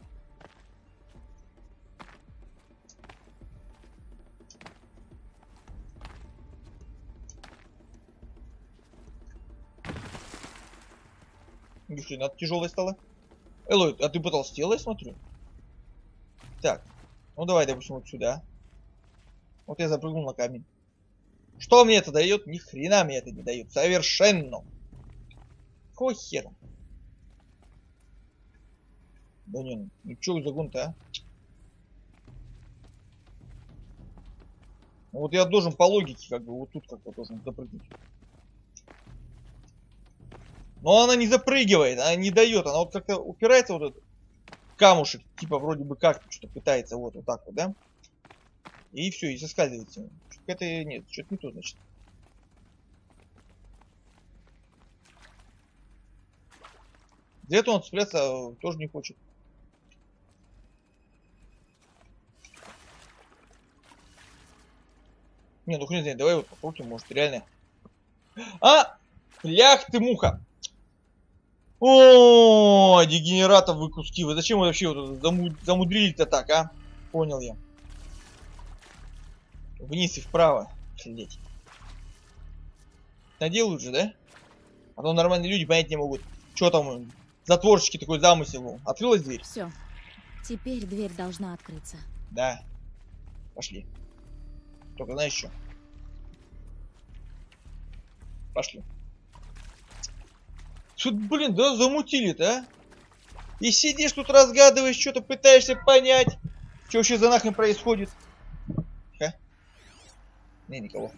Ни хрена тяжелая стала. Элой, а ты потолстела, я смотрю. Так, ну давай, допустим, вот сюда. Вот я запрыгнул на камень. Что мне это дает? Ни хрена мне это не дает. Совершенно. Какого хера? Да не, ну чё за гон-то, а? Ну, вот я должен по логике, как бы, вот тут как-то должен запрыгнуть. Но она не запрыгивает, она не дает, она вот как-то упирается вот этот камушек, типа вроде бы как что-то пытается вот так вот, да? И все, и соскальзывается. Это нет, что-то не то, значит. Где-то он спрятаться тоже не хочет. Не, ну хрен знает, давай вот попробуем, может реально. А! Блях ты муха! О, дегенератов вы куски. Вы зачем вы вообще вот замудрили-то так, а? Понял я. Вниз и вправо. Следить. Наделают же, да? А то нормальные люди понять не могут. Что там, затворческий такой замысел. Открылась дверь? Все. Теперь дверь должна открыться. Да. Пошли. Только знаешь что? Пошли. Что, блин, да замутили-то, а? И сидишь тут разгадываешь, что-то пытаешься понять. Что вообще за нахрен происходит? Ха? Не, никого.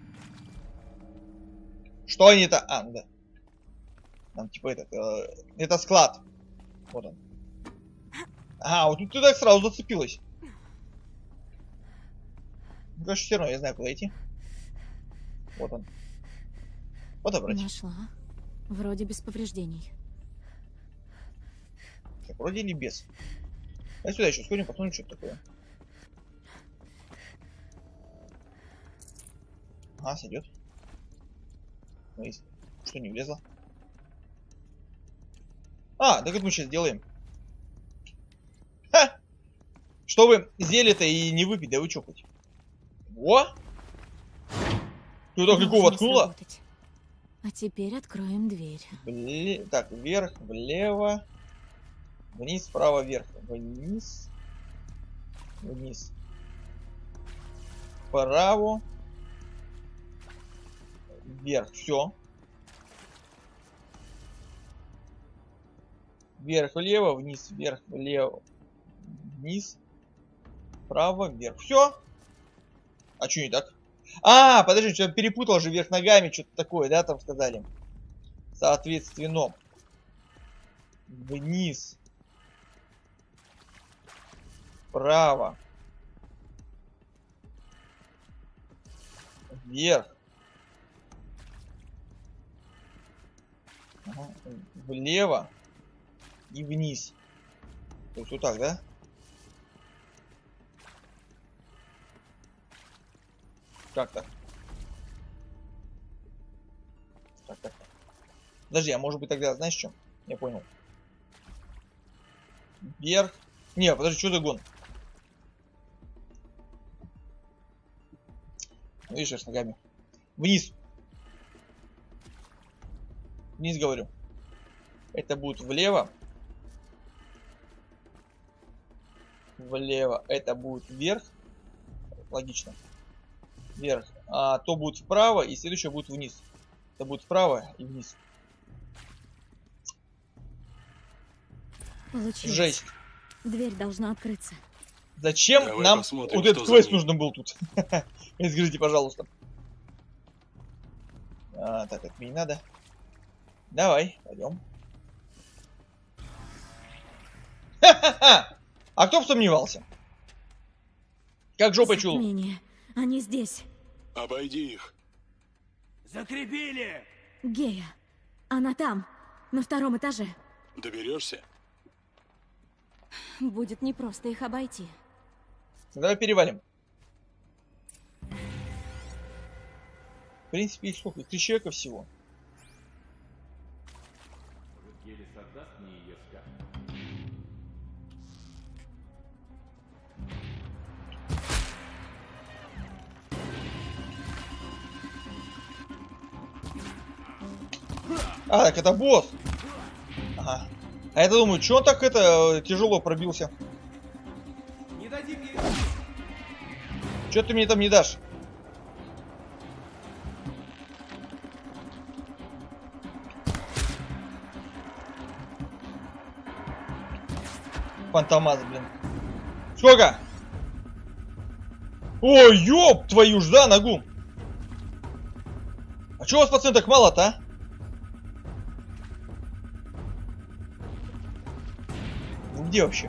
Что они-то? А, ну да. Там типа этот, это склад. Вот он. Ага, вот тут ты так сразу зацепилась. Ну, конечно, все равно я знаю, куда идти. Вот он. Подобрать. Нашла. Вроде без повреждений. Так, вроде не без. А сюда еще сходим, посмотрим, что это такое. Ага, сойдет. Ну, что не влезло? А, так это мы сейчас делаем. Ха! Чтобы зелье-то и не выпить, да вы чё хоть? Во! Ты так легко воткнула? А теперь откроем дверь. Так, вверх, влево, вниз, вправо, вверх, вниз, вниз, вправо, вверх, все. Вверх, влево, вниз, вверх, влево, вниз, вправо, вверх. Все. А что не так? А, подожди, что перепутал же вверх ногами, что-то такое, да, там сказали. Соответственно. Вниз. Вправо. Вверх. Ага. Влево. И вниз. То есть вот так, да? Как так? Так. Подожди, а может быть тогда, знаешь что? Я понял. Вверх. Не, подожди, что за гон? Ну, видишь, с ногами. Вниз. Вниз, говорю. Это будет влево. Влево. Это будет вверх. Логично. Вверх. А то будет вправо, и следующее будет вниз. Это будет вправо и вниз. Получилось. Жесть. Дверь должна открыться. Зачем Давай нам посмотрим, вот этот что за квест ним. нужен был тут? Скажите, пожалуйста. Так, это мне не надо. Давай, пойдем. Ха-ха-ха! А кто бы сомневался? Как жопой чул? Затмение. Они здесь. Обойди их. Закрепили! Гея. Она там, на 2-м этаже. Доберешься? Будет непросто их обойти. Давай перевалим. В принципе, их сколько? 3 человека всего. А, так это босс. Ага. А я думаю, что он так это тяжело пробился? Не дадим ей... Что ты мне там не дашь? Фантомас, блин. Сколько? Ой, ёб твою ж за ногу. А чё у вас, пацан, так мало-то, а? Вы где вообще?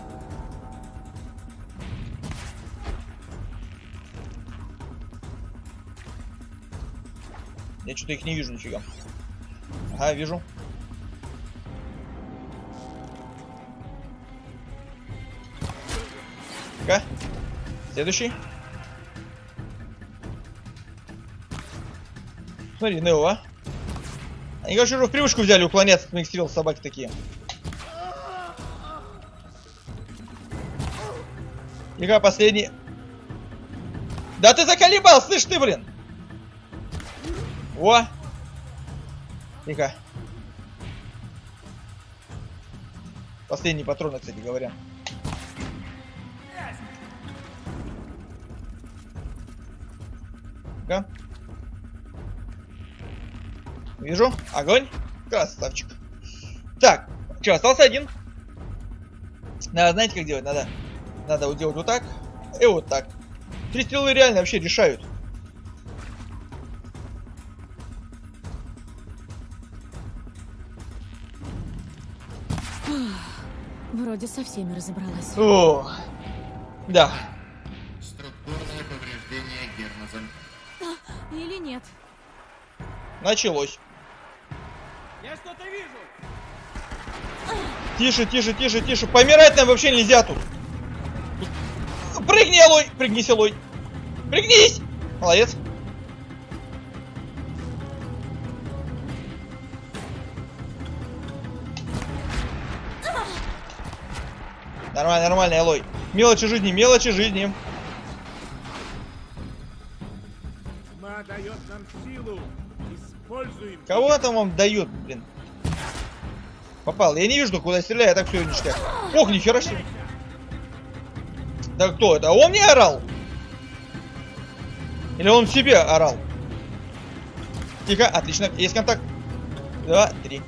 Я что-то их не вижу нифига. Ага, вижу. Так. Следующий. Смотри, Нео, а? Они, короче, уже в привычку взяли уклоняться от моих стрел, собаки такие. Тихо, последний. Да ты заколебал, слышь ты, блин! О! Тихо. Последний патрон, кстати говоря. Тихо. Вижу. Огонь. Красавчик. Так. Что, остался один? Надо, знаете, как делать? Надо делать вот так и вот так. 3 стрелы реально вообще решают. Вроде со всеми разобралась. О, да. Структурное повреждение гермозом. Или нет? Началось. Я что-то вижу! Тише, тише, тише, тише. Помирать нам вообще нельзя тут. Прыгни, Алой! Пригнись, Алой! Пригнись! Молодец. Нормально, нормально, Алой. Мелочи жизни, мелочи жизни. Тьма дает нам силу. Используем. Кого там вам дает, блин? Попал. Я не вижу, куда стреляю, я так все ништяк. Ох, нихера себе. Да кто это? Он мне орал? Или он себе орал? Тихо, отлично. Есть контакт. 2, 3.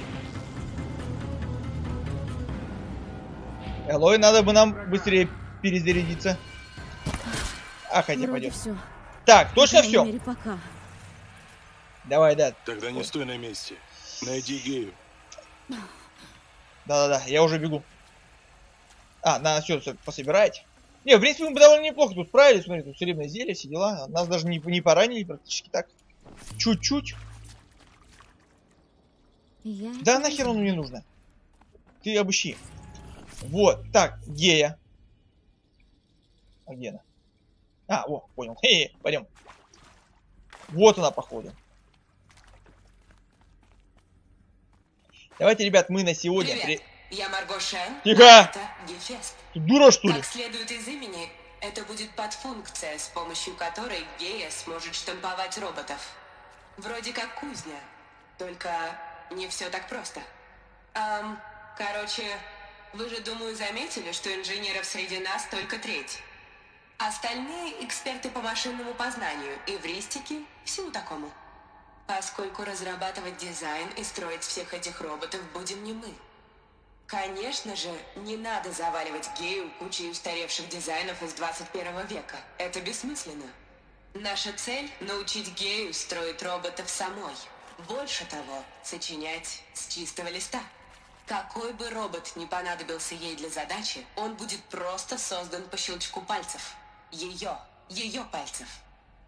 Элой, надо бы нам быстрее перезарядиться. А, хотя пойдет. Так, точно все? Пока. Давай, да. Тогда не стой на месте. Найди Гею. Да-да-да, я уже бегу. А, надо все пособирать. Не, в принципе, мы довольно неплохо тут справились. Смотри, тут целебное зелье, все дела. Нас даже не поранили практически так. Чуть-чуть. Да нахер оно мне нужно? Ты обыщи. Вот, так, Гея. А где она? А, о, понял. Хе-хе, пойдем. Вот она, походу. Давайте, ребят, мы на сегодня... Привет, я Марго Шен. Тихо! Это Гефест. Ты дура, что ли? Как следует из имени, это будет подфункция, с помощью которой Гея сможет штамповать роботов. Вроде как кузня, только не все так просто. Короче, вы же, думаю, заметили, что инженеров среди нас только треть. Остальные эксперты по машинному познанию, эвристики, всему такому. Поскольку разрабатывать дизайн и строить всех этих роботов будем не мы. Конечно же, не надо заваливать Гею кучей устаревших дизайнов из 21 века. Это бессмысленно. Наша цель – научить Гею строить роботов самой. Больше того, сочинять с чистого листа. Какой бы робот ни понадобился ей для задачи, он будет просто создан по щелчку пальцев. Ее пальцев.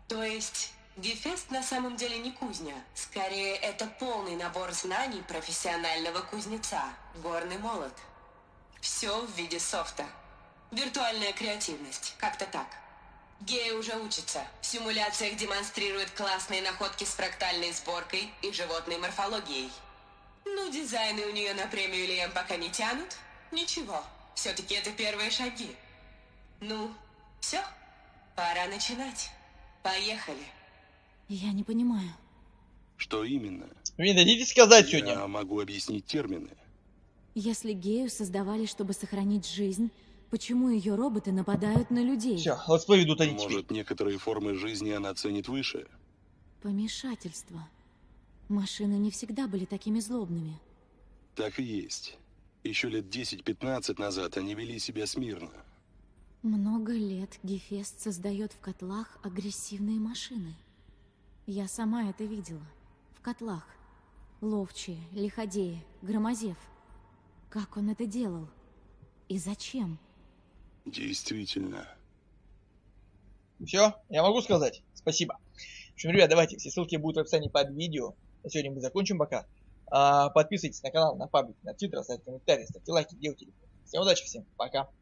То есть Гефест на самом деле не кузня. Скорее, это полный набор знаний профессионального кузнеца. Горный молот. Все в виде софта. Виртуальная креативность. Как-то так. Гея уже учится. В симуляциях демонстрирует классные находки с фрактальной сборкой и животной морфологией. Ну, дизайны у нее на премию Лиэм пока не тянут. Ничего. Все-таки это первые шаги. Ну, все. Пора начинать. Поехали. Я не понимаю. Что именно? Вы не дадите сказать Я сегодня? могу объяснить термины. Если Гею создавали, чтобы сохранить жизнь, почему ее роботы нападают на людей? Все, вот поведут они теперь. Может, некоторые формы жизни она ценит выше? Помешательство. Машины не всегда были такими злобными. Так и есть. Еще лет 10-15 назад они вели себя смирно. Много лет Гефест создает в котлах агрессивные машины. Я сама это видела. В котлах. Ловчие, лиходеи, громозев. Как он это делал? И зачем? Действительно. Все, я могу сказать? Спасибо. В общем, ребят, давайте, все ссылки будут в описании под видео. На сегодня мы закончим пока. Подписывайтесь на канал, на паблик, на твиттер, ставьте комментарии, ставьте лайки, делайте. Всем удачи, всем пока.